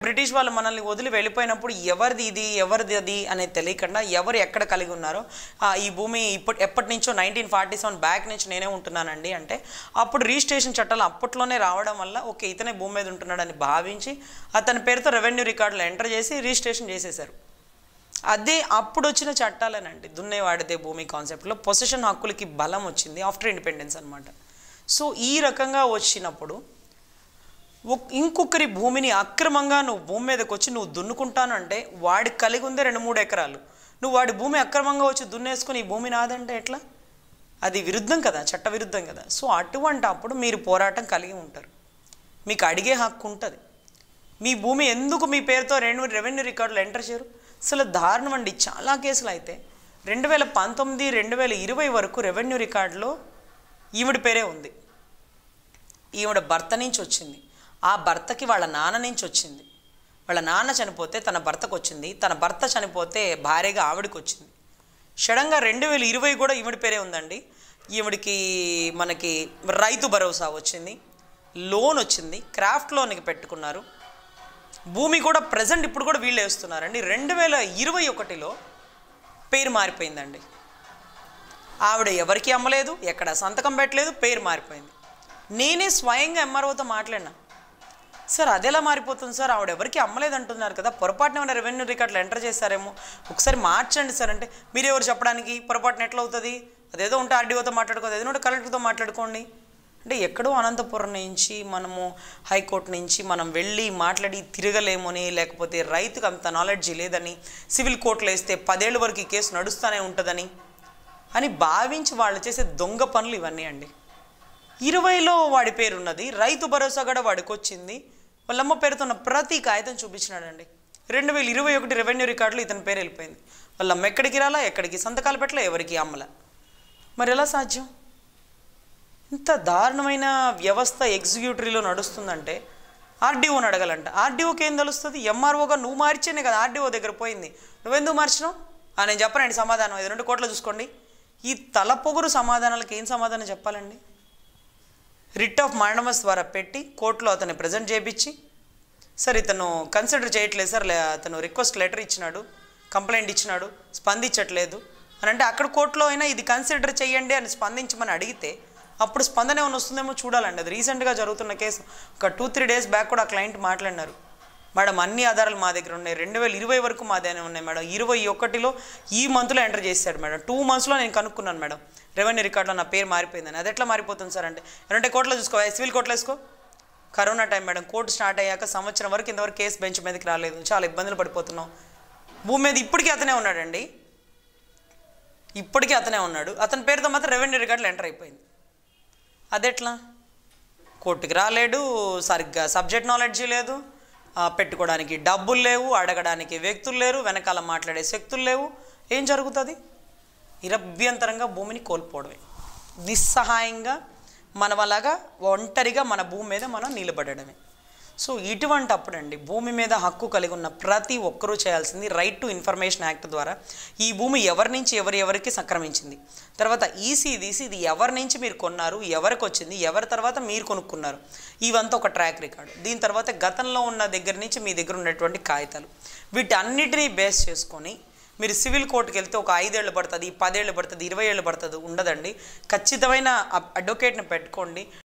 British వాళ్ళు మనల్ని వదిలి వెళ్ళిపోయినప్పుడు ఎవరిది ఇది ఎవరిది అది అనేది తెలియకుండా ఎవరు ఎక్కడ కలిగి ఉన్నారో ఈ భూమి ఎప్పటి నుంచో 1947 బ్యాక్ నుంచి నేనే ఉంటున్నానండి అంటే అప్పుడు రిజిస్ట్రేషన్ చట్టాలు అప్పట్లోనే రావడం వల్ల ఓకే ఇతనే భూమి మీద ఉంటున్నాడని భావించి అతని పేరుతో రెవెన్యూ రికార్డులో ఎంటర్ చేసి రిజిస్ట్రేషన్ చేసేశారు. అదే అప్పుడు వచ్చిన చట్టాలేనండి దున్నేవాడిదే భూమి కాన్సెప్ట్లో పొసెషన్ హక్కులకి బలం వచ్చింది ఆఫ్టర్ ఇండిపెండెన్స్ అనమాట. సో ఈ రకంగా వచ్చినప్పుడు ఇంకొకరి భూమిని అక్రమంగా నువ్వు భూమి మీదకి వచ్చి నువ్వు దున్నుకుంటాను అంటే వాడికి కలిగి ఉందే 2-3 ఎకరాలు, నువ్వు వాడి భూమి అక్రమంగా వచ్చి దున్నేసుకుని ఈ భూమి నాదంటే ఎట్లా? అది విరుద్ధం కదా, చట్ట విరుద్ధం కదా. సో అటువంటి అప్పుడు మీరు పోరాటం కలిగి ఉంటారు, మీకు అడిగే హక్కు ఉంటుంది. మీ భూమి ఎందుకు మీ పేరుతో రెవెన్యూ రికార్డులు ఎంటర్ చేయరు? అసలు దారుణం అండి. చాలా కేసులు అయితే 2019, 2020 వరకు రెవెన్యూ రికార్డులో ఈవిడ పేరే ఉంది. ఈవిడ భర్త నుంచి వచ్చింది, ఆ భర్తకి వాళ్ళ నాన్న నుంచి వచ్చింది, వాళ్ళ నాన్న చనిపోతే తన భర్తకు వచ్చింది, తన భర్త చనిపోతే భార్యగా ఆవిడకి వచ్చింది. సడన్గా 2020 కూడా ఈవిడ పేరే ఉందండి. ఈవిడికి మనకి రైతు భరోసా వచ్చింది, లోన్ వచ్చింది, క్రాఫ్ట్ లోన్కి పెట్టుకున్నారు. భూమి కూడా ప్రజెంట్ ఇప్పుడు కూడా వీళ్ళు వేస్తున్నారండి. 2021లో పేరు మారిపోయిందండి. ఆవిడ ఎవరికి అమ్మలేదు, ఎక్కడ సంతకం పెట్టలేదు, పేరు మారిపోయింది. నేనే స్వయంగా ఎంఆర్ఓతో మాట్లాడినా, సార్ అదెలా మారిపోతుంది సార్, ఆవిడ ఎవరికి అమ్మలేదు అంటున్నారు కదా, పొరపాటున ఏమైనా రెవెన్యూ రికార్డులు ఎంటర్ చేశారేమో, ఒకసారి మార్చండి సార్ అంటే మీరెవరు చెప్పడానికి, పొరపాటున ఎట్లా అవుతుంది, అదేదో ఉంటే ఆర్డీఓతో మాట్లాడుకోండి, ఏదో ఉంటే కలెక్టర్తో మాట్లాడుకోండి అంటే ఎక్కడో అనంతపురం నుంచి మనము హైకోర్టు నుంచి మనం వెళ్ళి మాట్లాడి తిరగలేమని, లేకపోతే రైతుకు అంత నాలెడ్జీ లేదని, సివిల్ కోర్టులో వేస్తే 10 ఏళ్ళ వరకు ఈ కేసు నడుస్తూనే ఉంటుందని అని భావించి వాళ్ళు చేసే దొంగ పనులు ఇవన్నీ అండి. 20లో వాడి పేరున్నది, రైతు భరోసా కూడా వాడికి వచ్చింది, వాళ్ళమ్మ పేరుతున్న ప్రతి కాగితం చూపించినాడండి. 2021 రెవెన్యూ రికార్డులో ఇతని పేరు వెళ్ళిపోయింది. వాళ్ళమ్మ ఎక్కడికి రాలా, ఎక్కడికి సంతకాలు పెట్టలే, ఎవరికి అమ్మల. మరి ఎలా సాధ్యం? ఇంత దారుణమైన వ్యవస్థ ఎగ్జిక్యూటివ్లో నడుస్తుందంటే ఆర్డీఓని అడగాలంట. ఆర్డీఓకి ఏం తెలుస్తుంది? ఎంఆర్ఓగా నువ్వు మార్చేనే కదా ఆర్డీఓ దగ్గర పోయింది, నువ్వెందుకు మార్చినావు? నేను చెప్పనండి సమాధానం, 2 కోట్ల చూసుకోండి. ఈ తలపొగురు సమాధానాలకు ఏం సమాధానం చెప్పాలండి? రిట్ ఆఫ్ మాండమస్ ద్వారా పెట్టి కోర్టులో అతన్ని ప్రజెంట్ చేయించి, సార్ ఇతను కన్సిడర్ చేయట్లేదు సార్, అతను రిక్వెస్ట్ లెటర్ ఇచ్చినాడు, కంప్లైంట్ ఇచ్చినాడు, స్పందించట్లేదు అని అంటే అక్కడ కోర్టులో అయినా ఇది కన్సిడర్ చేయండి అని స్పందించమని అడిగితే అప్పుడు స్పందన ఏమైనా వస్తుందేమో చూడాలండి. అది రీసెంట్గా జరుగుతున్న కేసు. ఒక 2-3 డేస్ బ్యాక్ కూడా ఆ క్లయింట్ మాట్లాడినారు, మేడం అన్ని ఆధారాలు మా దగ్గర ఉన్నాయి, 2020 వరకు మాదేనే ఉన్నాయి మేడం, 21లో ఈ మంత్లో ఎంటర్ చేశాడు మేడం, 2 monthsలో నేను కనుక్కున్నాను మేడం రెవెన్యూ రికార్డులో నా పేరు మారిపోయిందని. అది ఎట్లా మారిపోతుంది సార్ అంటే, అంటే కోర్టులో చూసుకో, సివిల్ కోర్టులో వేసుకో. Corona time madam, court start అయ్యాక సంవత్సరం వరకు ఇంతవరకు కేసు బెంచ్ మీదకి రాలేదు, చాలా ఇబ్బందులు పడిపోతున్నాం. భూమి మీద ఇప్పటికీ అతనే ఉన్నాడండి, ఇప్పటికీ అతనే ఉన్నాడు, అతని పేరుతో మాత్రం రెవెన్యూ రికార్డులు ఎంటర్ అయిపోయింది. అదెట్లా? కోర్టుకి రాలేడు, సరిగ్గా సబ్జెక్ట్ నాలెడ్జీ లేదు, పెట్టుకోవడానికి డబ్బులు లేవు, అడగడానికి వ్యక్తులు లేరు, వెనకాల మాట్లాడే శక్తులు లేవు. ఏం జరుగుతుంది? నిరభ్యంతరంగా భూమిని కోల్పోవడమే, నిస్సహాయంగా మనవలాగా ఒంటరిగా మన భూమి మీద మనం నిలబడడమే. సో ఇటువంటి అప్పుడండి భూమి మీద హక్కు కలిగి ఉన్న ప్రతి ఒక్కరూ చేయాల్సింది రైట్ టు ఇన్ఫర్మేషన్ యాక్ట్ ద్వారా ఈ భూమి ఎవరి నుంచి ఎవరికి సంక్రమించింది, తర్వాత ఈసీదీసి ఇది ఎవరి నుంచి మీరు కొన్నారు, ఎవరికి వచ్చింది, ఎవరి తర్వాత మీరు కొనుక్కున్నారు, ఇవంతా ఒక ట్రాక్ రికార్డు. దీని తర్వాత గతంలో ఉన్న దగ్గర నుంచి మీ దగ్గర ఉన్నటువంటి కాగితాలు, వీటన్నిటినీ బేస్ చేసుకొని మీరు సివిల్ కోర్టుకి వెళ్తే ఒక 5 ఏళ్ళు పడుతుంది, 10 ఏళ్ళు పడుతుంది, 20 ఏళ్ళు పడుతుంది ఉండదండి. ఖచ్చితమైన అడ్వకేట్ని పెట్టుకోండి,